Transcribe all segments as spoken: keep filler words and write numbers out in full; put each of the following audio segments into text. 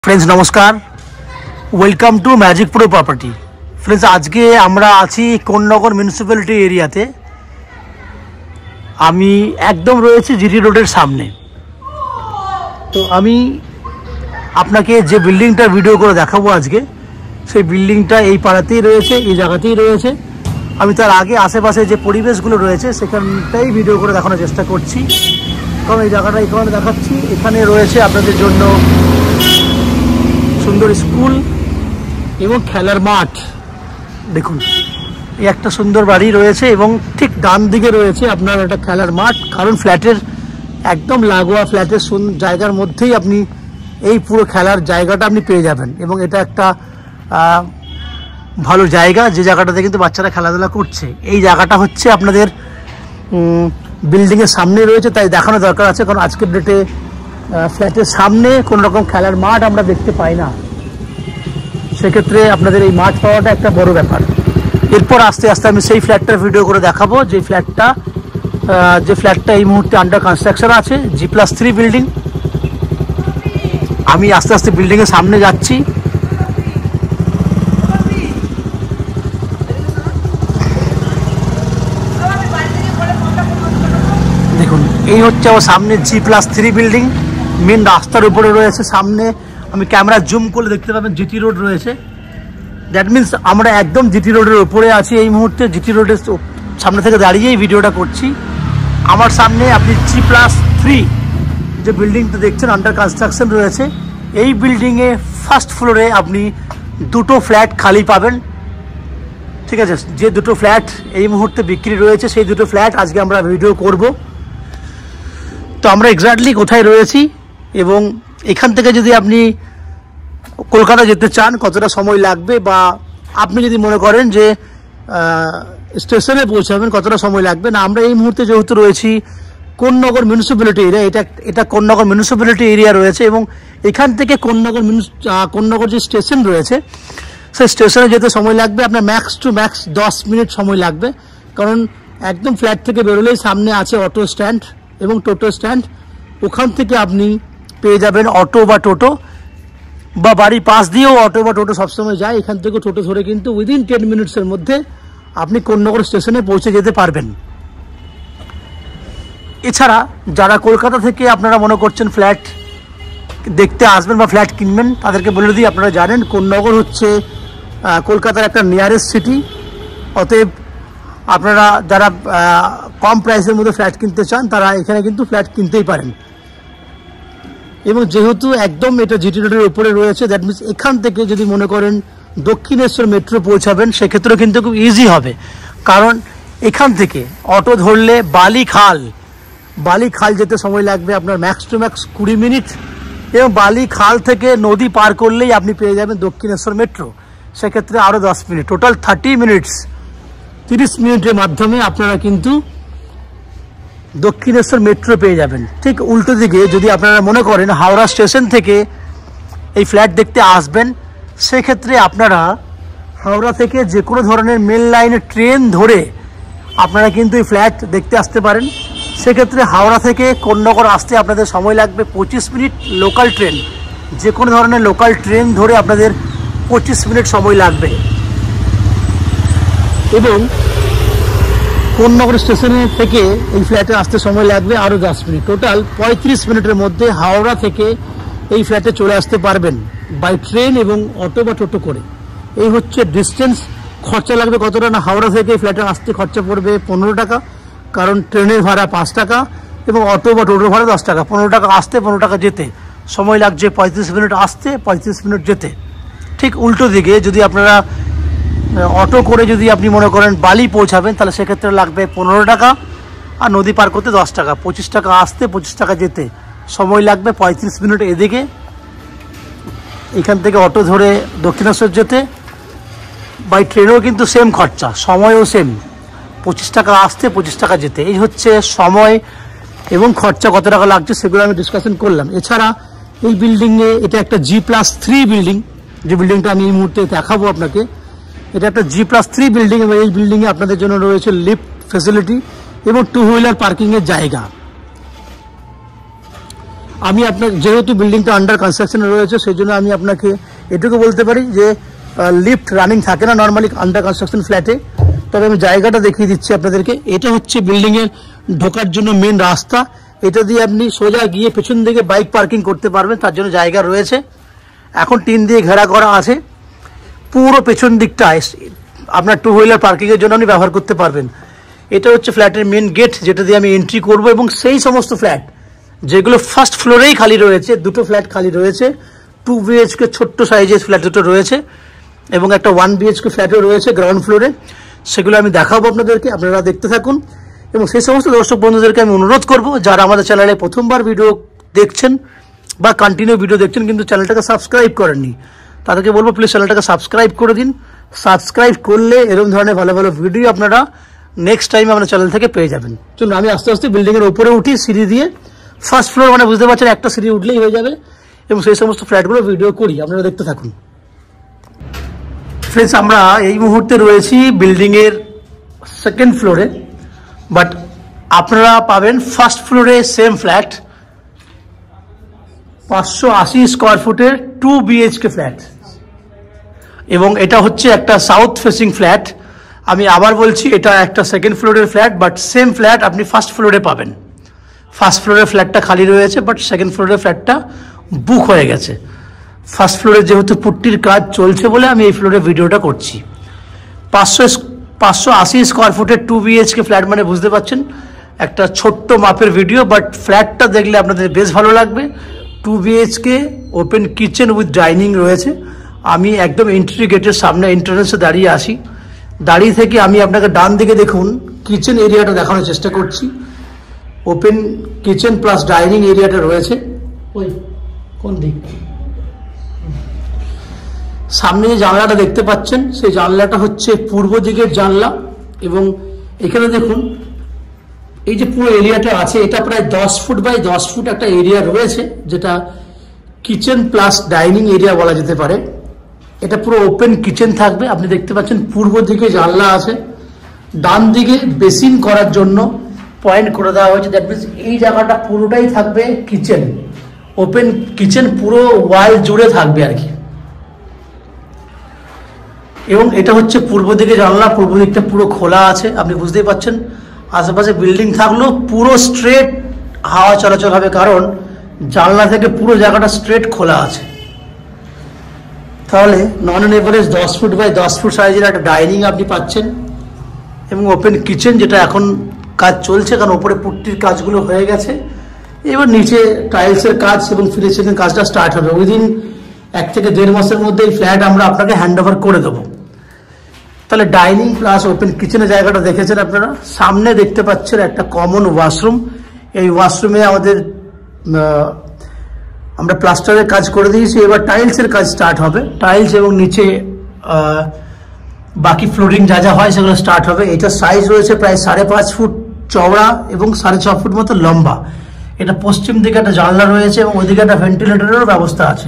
Friends नमस्कार welcome to magic pro property. Friends आज के আমরা আছি কোন্নগর মিউনিসিপ্যালিটি এরিয়াতে। আমি একদম রয়েছে জিটি রোডের সামনে। তো আমি আপনাকে যে বিল্ডিংটা ভিডিও করে দেখাবো আজকে সেই বিল্ডিংটা এই পাড়াতেই রয়েছে, এই জায়গাতেই রয়েছে। আমি তার আগে আশেপাশে যে পরিবেশগুলো রয়েছে সেখানটাই ভিডিও করে দেখানোর চেষ্টা করছি, কারণ এই জায়গাটা এই কারণে দেখাচ্ছি এখানে রয়েছে আপনাদের জন্য সুন্দর স্কুল এবং খেলার মাঠ। দেখুন এই একটা সুন্দর বাড়ি রয়েছে এবং ঠিক ডান দিকে রয়েছে আপনার একটা খেলার মাঠ, কারণ ফ্ল্যাটের একদম লাগোয়া ফ্ল্যাটের জায়গার মধ্যেই আপনি এই পুরো খেলার জায়গাটা আপনি পেয়ে যাবেন। এবং এটা একটা ভালো জায়গা, যে জায়গাটাতে কিন্তু বাচ্চারা খেলাধুলা করছে। এই জায়গাটা হচ্ছে আপনাদের বিল্ডিংয়ের সামনে রয়েছে, তাই দেখানো দরকার আছে, কারণ আজকের ডেটে ফ্ল্যাটের সামনে কোনো রকম খেলার মাঠ আমরা দেখতে পাই না। সেক্ষেত্রে আপনাদের এই মাঠ পাওয়াটা একটা বড় ব্যাপার। এরপর আস্তে আস্তে আমি সেই ফ্ল্যাটটার ভিডিও করে দেখাবো, যে ফ্ল্যাটটা যে ফ্ল্যাটটা এই মুহূর্তে আন্ডার কনস্ট্রাকশন আছে, জি প্লাস থ্রি বিল্ডিং। আমি আস্তে আস্তে বিল্ডিংয়ের সামনে যাচ্ছি। দেখুন এই হচ্ছে আমার সামনে G plus three building, main রাস্তার উপরে রয়েছে। সামনে আমি ক্যামেরা জুম করলে দেখতে পাবেন জিটি রোড রয়েছে। দ্যাট মিনস আমরা একদম জিটি রোডের উপরে আছি এই মুহূর্তে। জিটি রোডের সামনে থেকে দাঁড়িয়েই ভিডিওটা করছি। আমার সামনে আপনি জি প্লাস থ্রি যে বিল্ডিংটা দেখছেন আন্ডার কনস্ট্রাকশন রয়েছে, এই বিল্ডিংয়ে ফার্স্ট ফ্লোরে আপনি দুটো ফ্ল্যাট খালি পাবেন। ঠিক আছে, যে দুটো ফ্ল্যাট এই মুহূর্তে বিক্রি রয়েছে সেই দুটো ফ্ল্যাট আজকে আমরা ভিডিও করব। তো আমরা এক্স্যাক্টলি কোথায় রয়েছি এবং এখান থেকে যদি আপনি কলকাতা যেতে চান কতটা সময় লাগবে, বা আপনি যদি মনে করেন যে স্টেশনে পৌঁছাবেন কতটা সময় লাগবে না। আমরা এই মুহূর্তে যেহেতু রয়েছি কোন্নগর মিউনিসিপ্যালিটি এরিয়া, এটা এটা কোন্নগর মিউনিসিপ্যালিটি এরিয়া রয়েছে এবং এখান থেকে কোন্নগর কোন্নগর যে স্টেশন রয়েছে সেই স্টেশনে যেতে সময় লাগবে আপনার ম্যাক্স টু ম্যাক্স দশ মিনিট সময় লাগবে। কারণ একদম ফ্ল্যাট থেকে বেরোলেই সামনে আছে অটো স্ট্যান্ড এবং টোটো স্ট্যান্ড। ওখান থেকে আপনি পেয়ে যাবেন অটো বা টোটো, বা বাড়ির পাশ দিয়েও অটো বা টোটো সবসময় যায়। এখান থেকে টোটো ধরে কিন্তু উইদিন টেন মিনিটসের মধ্যে আপনি কোন্নগর স্টেশনে পৌঁছে যেতে পারবেন। এছাড়া যারা কলকাতা থেকে আপনারা মনে করছেন ফ্ল্যাট দেখতে আসবেন বা ফ্ল্যাট কিনবেন, তাদেরকে বলে দিই আপনারা জানেন কোন্নগর হচ্ছে কলকাতার একটা নিয়ারেস্ট সিটি। অতএব আপনারা যারা কম প্রাইসের মধ্যে ফ্ল্যাট কিনতে চান তারা এখানে কিন্তু ফ্ল্যাট কিনতেই পারেন। এবং যেহেতু একদম এটা জিটি রোডের উপরে রয়েছে, দ্যাট মিনস এখান থেকে যদি মনে করেন দক্ষিণেশ্বর মেট্রো পৌঁছাবেন সেক্ষেত্রেও কিন্তু খুব ইজি হবে। কারণ এখান থেকে অটো ধরলে বালিখাল বালিখাল যেতে সময় লাগবে আপনার ম্যাক্স টু ম্যাক্স কুড়ি মিনিট, এবং বালিখাল থেকে নদী পার করলেই আপনি পেয়ে যাবেন দক্ষিণেশ্বর মেট্রো, সেক্ষেত্রে আরও দশ মিনিট, টোটাল থার্টি মিনিটস তিরিশ মিনিটের মাধ্যমে আপনারা কিন্তু দক্ষিণেশ্বর মেট্রো পেয়ে যাবেন। ঠিক উল্টো দিকে যদি আপনারা মনে করেন হাওড়া স্টেশন থেকে এই ফ্ল্যাট দেখতে আসবেন, সেক্ষেত্রে আপনারা হাওড়া থেকে যে কোনো ধরনের মেল লাইনের ট্রেন ধরে আপনারা কিন্তু এই ফ্ল্যাট দেখতে আসতে পারেন। সেক্ষেত্রে হাওড়া থেকে কোন্নগর আসতে আপনাদের সময় লাগবে পঁচিশ মিনিট। লোকাল ট্রেন, যে কোনো ধরনের লোকাল ট্রেন ধরে আপনাদের পঁচিশ মিনিট সময় লাগবে। এবং কোন্নগর স্টেশনে থেকে এই ফ্ল্যাটে আসতে সময় লাগবে আরও দশ মিনিট। টোটাল পঁয়ত্রিশ মিনিটের মধ্যে হাওড়া থেকে এই ফ্ল্যাটে চলে আসতে পারবেন বাই ট্রেন এবং অটো বা টোটো করে। এই হচ্ছে ডিস্টেন্স। খরচা লাগবে কতটা না, হাওড়া থেকে ফ্ল্যাটে আসতে খরচা পড়বে পনেরো টাকা, কারণ ট্রেনের ভাড়া পাঁচ টাকা এবং অটো বা টোটোর ভাড়া দশ টাকা। পনেরো টাকা আসতে, পনেরো টাকা যেতে, সময় লাগছে পঁয়ত্রিশ মিনিট আসতে, পঁয়ত্রিশ মিনিট যেতে। ঠিক উল্টো দিকে যদি আপনারা অটো করে যদি আপনি মনে করেন বালি পৌঁছাবেন, তাহলে সেক্ষেত্রে লাগবে পনেরো টাকা আর নদী পার করতে দশ টাকা। পঁচিশ টাকা আসতে, পঁচিশ টাকা যেতে, সময় লাগবে পঁয়ত্রিশ মিনিট এদিকে। এখান থেকে অটো ধরে দক্ষিণেশ্বর যেতে, বাই ট্রেনেও কিন্তু সেম খরচা, সময়ও সেম, পঁচিশ টাকা আসতে, পঁচিশ টাকা যেতে। এই হচ্ছে সময় এবং খরচা কত টাকা লাগছে সেগুলো আমি ডিসকাশন করলাম। এছাড়া এই বিল্ডিংয়ে এটা একটা জি প্লাস থ্রি বিল্ডিং, যে বিল্ডিংটা আমি এই মুহূর্তে দেখাবো আপনাকে। এটা একটা জি প্লাস থ্রি বিল্ডিং এবং এই বিল্ডিংয়ে আপনাদের জন্য রয়েছে লিফট ফেসিলিটি এবং টু হুইলার পার্কিংয়ের জায়গা। আমি আপনার যেহেতু বিল্ডিংটা আন্ডার কনস্ট্রাকশনে রয়েছে সেই জন্য আমি আপনাকে এটুকু বলতে পারি যে লিফট রানিং থাকে না নর্মালি আন্ডার কনস্ট্রাকশন ফ্ল্যাটে। তবে আমি জায়গাটা দেখিয়ে দিচ্ছি আপনাদেরকে। এটা হচ্ছে বিল্ডিংয়ের ঢোকার জন্য মেন রাস্তা। এটা দিয়ে আপনি সোজা গিয়ে পেছন দিকে বাইক পার্কিং করতে পারবেন, তার জন্য জায়গা রয়েছে। এখন টিন দিয়ে ঘেরা করা আছে। পুরো পেছন দিকটা আপনার টু হুইলার পার্কিংয়ের জন্য আপনি ব্যবহার করতে পারবেন। এটা হচ্ছে ফ্ল্যাটের মেন গেট, যেটা দিয়ে আমি এন্ট্রি করব। এবং সেই সমস্ত ফ্ল্যাট যেগুলো ফার্স্ট ফ্লোরেই খালি রয়েছে, দুটো ফ্ল্যাট খালি রয়েছে, টু বিএইচকে ছোট্ট সাইজের ফ্ল্যাট দুটো রয়েছে এবং একটা ওয়ান বিএইচকে ফ্ল্যাটও রয়েছে গ্রাউন্ড ফ্লোরে, সেগুলো আমি দেখাবো আপনাদেরকে। আপনারা দেখতে থাকুন। এবং সেই সমস্ত দর্শক বন্ধুদেরকে আমি অনুরোধ করব, যারা আমাদের চ্যানেলে প্রথমবার ভিডিও দেখছেন বা কন্টিনিউ ভিডিও দেখছেন কিন্তু চ্যানেলটাকে সাবস্ক্রাইব করেননি, তাদেরকে বলবো প্লিজ চ্যানেলটাকে সাবস্ক্রাইব করে দিন। সাবস্ক্রাইব করলে এরকম ধরনের ভালো ভালো ভিডিও আপনারা নেক্সট টাইম আমাদের চ্যানেল থেকে পেয়ে যাবেন। চলুন আমি আস্তে আস্তে বিল্ডিংয়ের উপরে উঠি সিঁড়ি দিয়ে। ফার্স্ট ফ্লোর মানে বুঝতে পারছেন একটা সিঁড়ি উঠলেই হয়ে যাবে। এবং সেই সমস্ত ফ্ল্যাটগুলো ভিডিও করি, আপনারা দেখতে থাকুন। ফ্রেন্ডস, আমরা এই মুহূর্তে রয়েছি বিল্ডিংয়ের সেকেন্ড ফ্লোরে, বাট আপনারা পাবেন ফার্স্ট ফ্লোরে সেম ফ্ল্যাট, পাঁচশো আশি স্কোয়ার ফুটের টু বিএইচকে ফ্ল্যাট। এবং এটা হচ্ছে একটা সাউথ ফেসিং ফ্ল্যাট। আমি আবার বলছি, এটা একটা সেকেন্ড ফ্লোরের ফ্ল্যাট, বাট সেম ফ্ল্যাট আপনি ফার্স্ট ফ্লোরে পাবেন। ফার্স্ট ফ্লোরের ফ্ল্যাটটা খালি রয়েছে, বাট সেকেন্ড ফ্লোরের ফ্ল্যাটটা বুক হয়ে গেছে। ফার্স্ট ফ্লোরে যেহেতু পুট্টির কাজ চলছে বলে আমি এই ফ্লোরে ভিডিওটা করছি। পাঁচশো পাঁচশো আশি স্কোয়ার ফুটের টু বিএইচকে ফ্ল্যাট মানে বুঝতে পারছেন একটা ছোট্ট মাপের ভিডিও, বাট ফ্ল্যাটটা দেখলে আপনাদের বেশ ভালো লাগবে। Two BHK open kitchen with dining রয়েছে। আমি একদম এন্ট্রি গেটের সামনে এন্ট্রান্সে দাঁড়িয়ে আসি। দাঁড়িয়ে থেকে আমি আপনাকে ডান দিকে দেখুন কিচেন এরিয়াটা দেখানোর চেষ্টা করছি। ওপেন কিচেন প্লাস ডাইনিং এরিয়াটা রয়েছে। ওই কোন দিক? সামনে যে জানলাটা দেখতে পাচ্ছেন সেই জানলাটা হচ্ছে পূর্ব দিকের জানলা। এবং এখানে দেখুন এই যে পুরো এরিয়াটা আছে, এটা প্রায় দশ ফুট বাই দশ ফুট একটা এরিয়া রয়েছে, যেটা কিচেন প্লাস ডাইনিং এরিয়া বলা যেতে পারে। এটা পুরো ওপেন কিচেন থাকবে। আপনি দেখতে পাচ্ছেন পূর্ব দিকে জানলা আছে, ডান দিকে বেসিন করার জন্য পয়েন্ট করে দেওয়া হয়েছে। দ্যাট মিনস এই জায়গাটা পুরোটাই থাকবে কিচেন, ওপেন কিচেন পুরো ওয়াল জুড়ে থাকবে আর কি। এবং এটা হচ্ছে পূর্ব দিকে জানলা, পূর্ব দিকটা পুরো খোলা আছে। আপনি বুঝতেই পারছেন আশেপাশে বিল্ডিং থাকলেও পুরো স্ট্রেট হাওয়া চলাচল হবে, কারণ জানলা থেকে পুরো জায়গাটা স্ট্রেট খোলা আছে। তাহলে নন অন এভারেজ দশ ফুট বাই দশ ফুট সাইজের একটা ডাইনিং আপনি পাচ্ছেন এবং ওপেন কিচেন, যেটা এখন কাজ চলছে কারণ ওপরে পুট্টির কাজগুলো হয়ে গেছে। এবার নিচে টাইলসের কাজ এবং ফিনিশিংয়ের কাজটা স্টার্ট হবে। উইদিন এক থেকে দেড় মাসের মধ্যে এই ফ্ল্যাট আমরা আপনাকে হ্যান্ড ওভার করে দেবো। তাহলে ডাইনিং প্লাস ওপেন কিচেনের জায়গাটা দেখেছেন আপনারা। সামনে দেখতে পাচ্ছেন একটা কমন ওয়াশরুম। এই ওয়াশরুমে আমাদের আমরা প্লাস্টারের কাজ করে দিয়েছি, এবার টাইলসের কাজ স্টার্ট হবে। টাইলস এবং নিচে বাকি ফ্লোরিং যা যা হয় সেগুলো স্টার্ট হবে। এটা সাইজ রয়েছে প্রায় সাড়ে পাঁচ ফুট চওড়া এবং সাড়ে ছ ফুট মতো লম্বা। এটা পশ্চিম দিকে একটা জানলা রয়েছে এবং ওইদিকে একটা ভেন্টিলেটরেরও ব্যবস্থা আছে।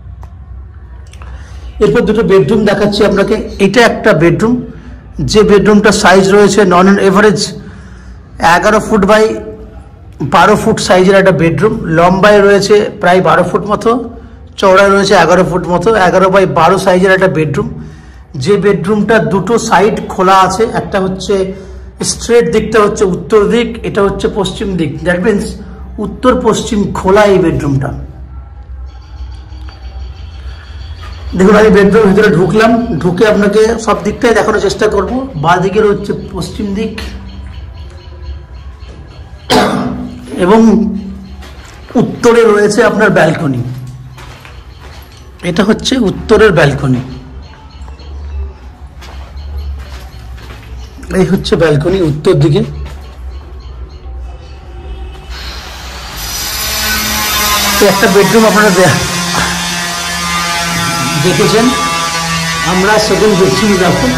এরপর দুটো বেডরুম দেখাচ্ছি আপনাকে। এটা একটা বেডরুম, যে বেডরুমটা সাইজ রয়েছে নন অন এভারেজ এগারো ফুট বাই বারো ফুট সাইজের একটা বেডরুম। লম্বায় রয়েছে প্রায় বারো ফুট মতো, চওড়ায় রয়েছে এগারো ফুট মতো, এগারো বাই বারো সাইজের একটা বেডরুম। যে বেডরুমটা দুটো সাইড খোলা আছে, একটা হচ্ছে স্ট্রেট দিকটা হচ্ছে উত্তর দিক, এটা হচ্ছে পশ্চিম দিক। দ্যাট মিনস উত্তর পশ্চিম খোলা এই বেডরুমটা। দেখুন আমি বেডরুমের ভিতরে ঢুকলাম, ঢুকে আপনাকে সব দিকটাই দেখানোর চেষ্টা করব। বাঁ দিকের হচ্ছে পশ্চিম দিক এবং উত্তরে রয়েছে আপনার ব্যালকনি। এটা হচ্ছে উত্তরের ব্যালকনি। এই হচ্ছে ব্যালকনি উত্তর দিকে। একটা বেডরুম আপনারা দেখেছেন, আমরা সেকেন্ড বেডরুম দেখুন।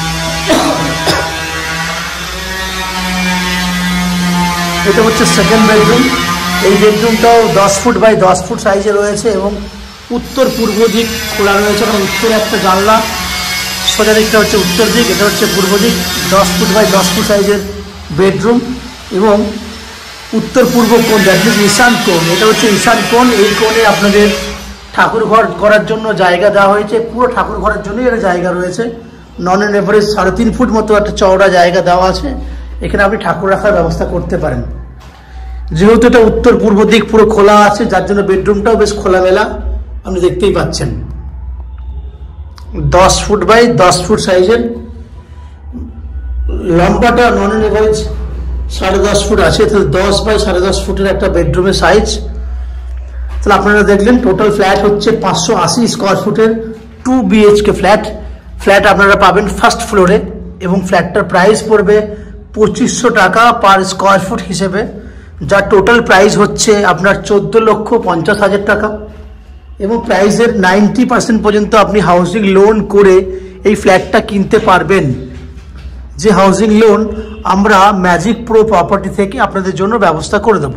এটা হচ্ছে সেকেন্ড বেডরুম। এই বেডরুমটাও দশ ফুট বাই দশ ফুট সাইজে রয়েছে এবং উত্তর পূর্ব দিক খোলা রয়েছে, কারণ উত্তরে একটা জানলা, সোজা দিকটা হচ্ছে উত্তর দিক, এটা হচ্ছে পূর্ব দিক। দশ ফুট বাই দশ ফুট সাইজের বেডরুম এবং উত্তর পূর্ব কোণ, দ্যাট মিনস ঈশান কোণ, এটা হচ্ছে ঈশান কোণ। এই কোণে আপনাদের ঠাকুর ঘর করার জন্য জায়গা দেওয়া হয়েছে, পুরো ঠাকুর ঘরের জন্যই এটা জায়গা রয়েছে। নন অ্যান এভারেজ সাড়ে তিন ফুট মতো একটা চওড়া জায়গা দেওয়া আছে, এখানে আপনি ঠাকুর রাখার ব্যবস্থা করতে পারেন। যেহেতু এটা উত্তর পূর্ব দিক পুরো খোলা আছে, যার জন্য বেডরুমটাও বেশ খোলামেলা আপনি দেখতেই পাচ্ছেন। দশ ফুট বাই দশ ফুট সাইজের, লম্বাটা নন অ্যান এভারেজ সাড়ে দশ ফুট আছে, তাহলে দশ বাই সাড়ে দশ ফুটের একটা বেডরুমের সাইজ। তাহলে আপনারা দেখলেন টোটাল ফ্ল্যাট হচ্ছে পাঁচশো আশি স্কোয়ার ফুটের টু বিএইচকে ফ্ল্যাট। ফ্ল্যাট আপনারা পাবেন ফার্স্ট ফ্লোরে এবং ফ্ল্যাটটার প্রাইস পড়বে পঁচিশশো টাকা পার স্কোয়ার ফুট হিসেবে, যার টোটাল প্রাইস হচ্ছে আপনার চোদ্দো লক্ষ পঞ্চাশ হাজার টাকা। এবং প্রাইসের নাইনটি পার্সেন্ট পর্যন্ত আপনি হাউজিং লোন করে এই ফ্ল্যাটটা কিনতে পারবেন, যে হাউজিং লোন আমরা ম্যাজিক প্রো প্রপার্টি থেকে আপনাদের জন্য ব্যবস্থা করে দেব।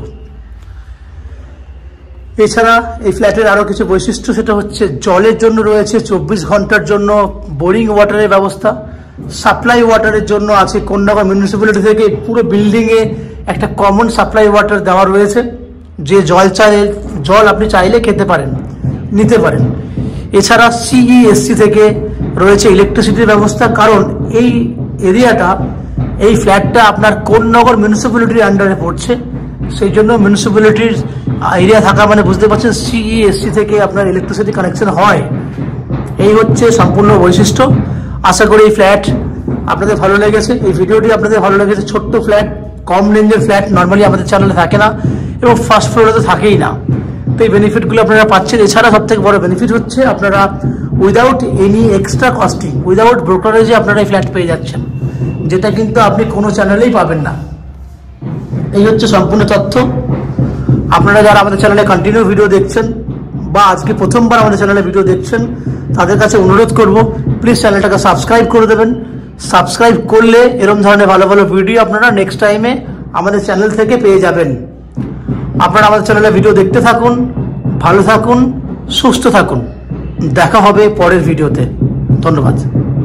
এছাড়া এই ফ্ল্যাটের আরও কিছু বৈশিষ্ট্য, সেটা হচ্ছে জলের জন্য রয়েছে চব্বিশ ঘন্টার জন্য বোরিং ওয়াটারের ব্যবস্থা। সাপ্লাই ওয়াটারের জন্য আছে কোন্নগর মিউনিসিপ্যালিটি থেকে পুরো বিল্ডিংয়ে একটা কমন সাপ্লাই ওয়াটার দেওয়া রয়েছে, যে জল চাইলে জল আপনি চাইলে খেতে পারেন, নিতে পারেন। এছাড়া সিইএসসি থেকে রয়েছে ইলেকট্রিসিটির ব্যবস্থা, কারণ এই এরিয়াটা, এই ফ্ল্যাটটা আপনার কোন্নগর মিউনিসিপ্যালিটির আন্ডারে পড়ছে, সেই জন্য মিউনিসিপ্যালিটির এরিয়া থাকা মানে বুঝতে পারছেন সিইএসসি থেকে আপনার ইলেকট্রিসিটি কানেকশন হয়। এই হচ্ছে সম্পূর্ণ বৈশিষ্ট্য। আশা করি এই ফ্ল্যাট আপনাদের ভালো লেগেছে, এই ভিডিওটি আপনাদের ভালো লেগেছে। ছোট্ট ফ্ল্যাট, কম রেঞ্জের ফ্ল্যাট নর্মালি আমাদের চ্যানেলে থাকে না এবং ফার্স্ট ফ্লোরে তো থাকেই না, তো এই বেনিফিটগুলো আপনারা পাচ্ছেন। এছাড়া সবথেকে বড় বেনিফিট হচ্ছে আপনারা without any extra costing, without ব্রোকারেজে আপনারা এই ফ্ল্যাট পেয়ে যাচ্ছেন, যেটা কিন্তু আপনি কোনো চ্যানেলেই পাবেন না। এই হচ্ছে সম্পূর্ণ তথ্য। আপনারা যারা আমাদের চ্যানেলে কন্টিনিউ ভিডিও দেখছেন বা আজকে প্রথমবার আমাদের চ্যানেলে ভিডিও দেখছেন, তাদের কাছে অনুরোধ করব প্লিজ চ্যানেলটাকে সাবস্ক্রাইব করে দেবেন। সাবস্ক্রাইব করলে এরকম ধরনের ভালো ভালো ভিডিও আপনারা নেক্সট টাইমে আমাদের চ্যানেল থেকে পেয়ে যাবেন। আপনারা আমাদের চ্যানেলে ভিডিও দেখতে থাকুন, ভালো থাকুন, সুস্থ থাকুন। দেখা হবে পরের ভিডিওতে। ধন্যবাদ।